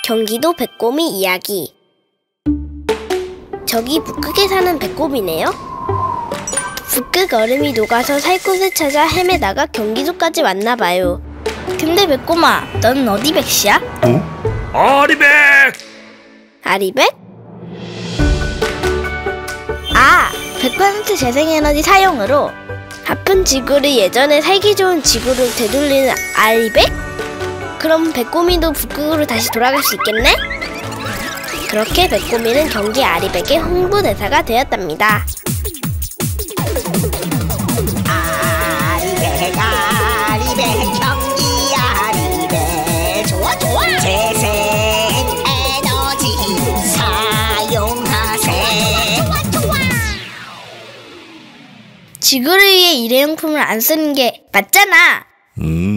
경기도 백곰이 이야기. 저기 북극에 사는 백곰이네요. 북극 얼음이 녹아서 살 곳을 찾아 헤매다가 경기도까지 왔나봐요. 근데 백곰아, 넌 어디 백씨야? 아리백! 아리백? 아, 100% 재생에너지 사용으로 아픈 지구를 예전에 살기 좋은 지구로 되돌리는 아리백? 그럼 백곰이도 북극으로 다시 돌아갈 수 있겠네? 그렇게 백곰이는 경기 아리백의 홍보대사가 되었답니다. 아리백 아리백 경기 아리백 좋아 좋아 재생 에너지 사용하세 좋아 좋아. 지구를 위해 일회용품을 안 쓰는 게 맞잖아.